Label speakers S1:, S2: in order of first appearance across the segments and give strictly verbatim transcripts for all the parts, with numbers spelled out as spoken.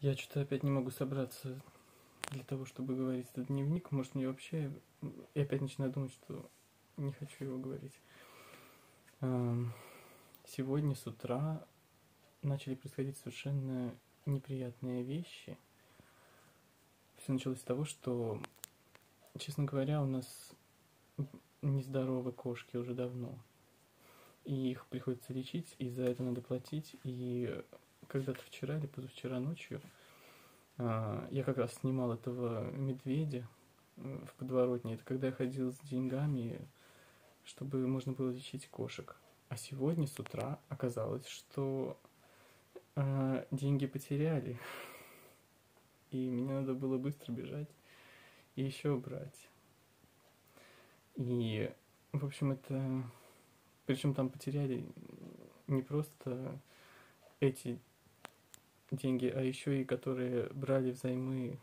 S1: Я что-то опять не могу собраться для того, чтобы говорить этот дневник. Может, мне вообще... Я опять начинаю думать, что не хочу его говорить. Сегодня с утра начали происходить совершенно неприятные вещи. Все началось с того, что, честно говоря, у нас нездоровы кошки уже давно. И их приходится лечить, и за это надо платить. И когда-то вчера или позавчера ночью я как раз снимал этого медведя в подворотне. Это когда я ходил с деньгами, чтобы можно было лечить кошек. А сегодня с утра оказалось, что э, деньги потеряли. И мне надо было быстро бежать и еще брать. И, в общем, это... Причем там потеряли не просто эти деньги, а еще и которые брали взаймы.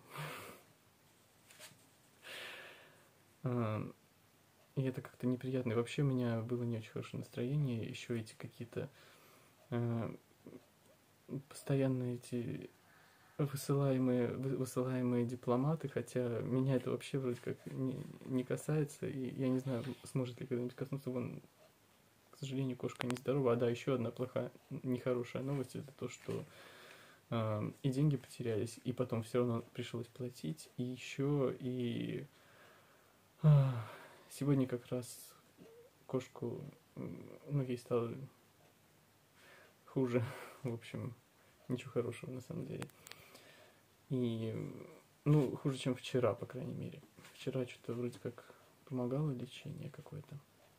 S1: И это как-то неприятно. И вообще у меня было не очень хорошее настроение. Еще эти какие-то э, постоянные эти высылаемые, высылаемые дипломаты, хотя меня это вообще вроде как не, не касается. И я не знаю, сможет ли когда-нибудь коснуться. Вон, к сожалению, кошка нездорова. А да, еще одна плохая, нехорошая новость, это то, что э, и деньги потерялись, и потом все равно пришлось платить. И еще и... Э, сегодня как раз кошку, ну, ей стало хуже. В общем, ничего хорошего на самом деле. И, ну, хуже, чем вчера, по крайней мере. Вчера что-то вроде как помогало лечение какое-то.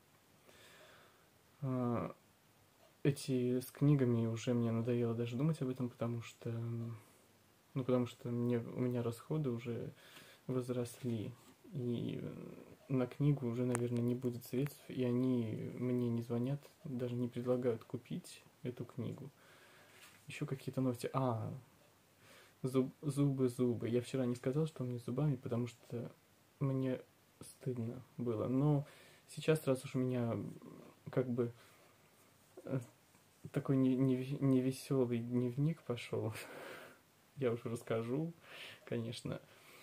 S1: А, эти с книгами уже мне надоело даже думать об этом, потому что, ну, потому что мне, у меня расходы уже возросли. И на книгу уже, наверное, не будет средств, и они мне не звонят, даже не предлагают купить эту книгу. Еще какие-то новости. А, зуб, зубы, зубы. Я вчера не сказал, что у меня с зубами, потому что мне стыдно было. Но сейчас, раз уж у меня как бы такой невеселый дневник пошел, я уже расскажу, конечно.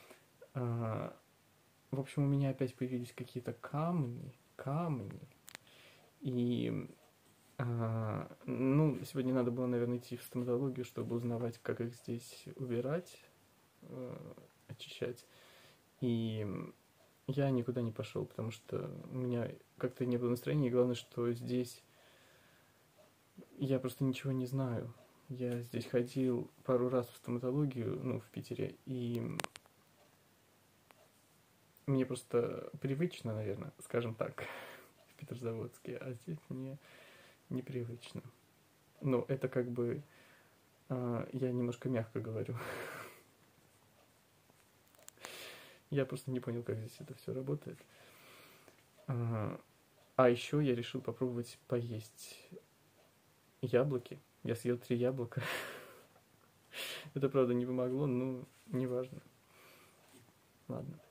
S1: В общем, у меня опять появились какие-то камни, камни. И, а, ну, сегодня надо было, наверное, идти в стоматологию, чтобы узнавать, как их здесь убирать, э, очищать. И я никуда не пошел, потому что у меня как-то не было настроения. И главное, что здесь я просто ничего не знаю. Я здесь ходил пару раз в стоматологию, ну, в Питере, и... Мне просто привычно, наверное, скажем так, в Петрозаводске, а здесь мне непривычно. Но это как бы, э, я немножко мягко говорю. Я просто не понял, как здесь это все работает. А, а еще я решил попробовать поесть яблоки. Я съел три яблока. Это, правда, не помогло, но неважно. Ладно.